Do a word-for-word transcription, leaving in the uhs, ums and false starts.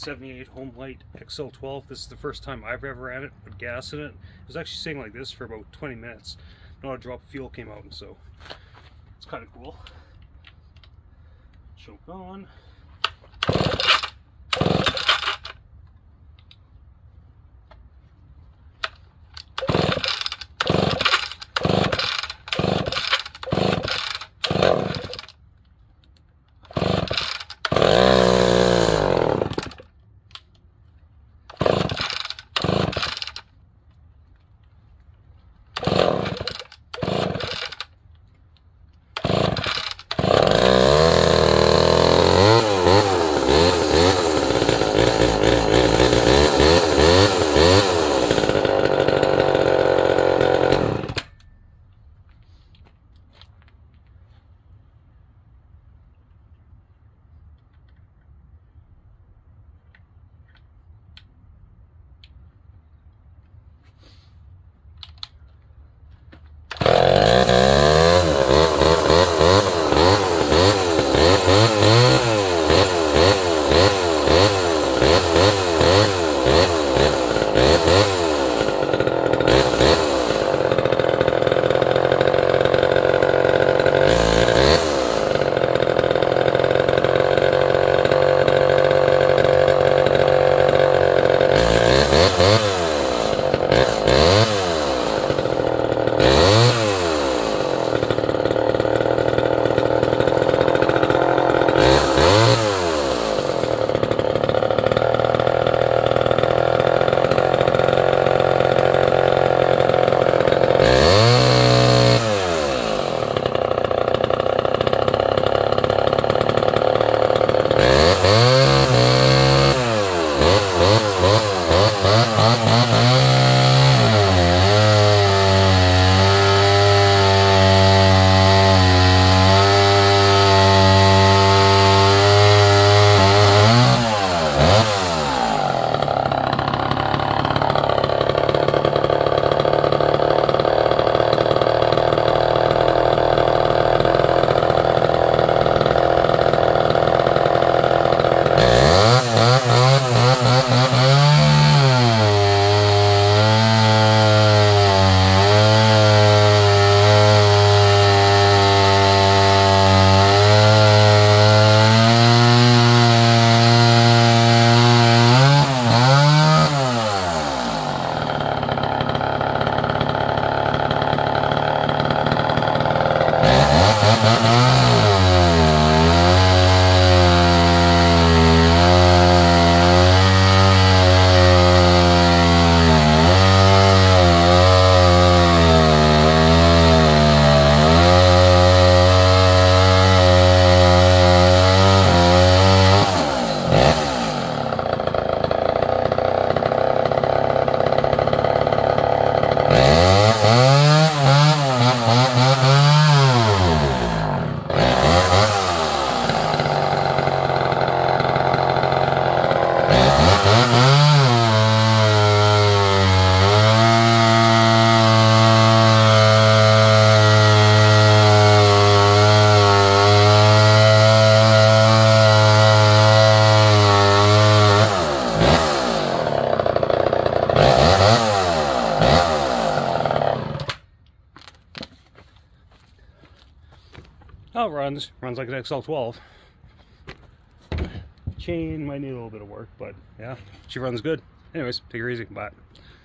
seventy-eight homelite X L twelve. This is the first time I've ever ran it with gas in it. It was actually sitting like this for about twenty minutes. Not a drop of fuel came out, and so it's kind of cool. Choke on. Oh, it runs. Runs like an X L twelve. Chain might need a little bit of work, but yeah, she runs good. Anyways, take her easy. Bye.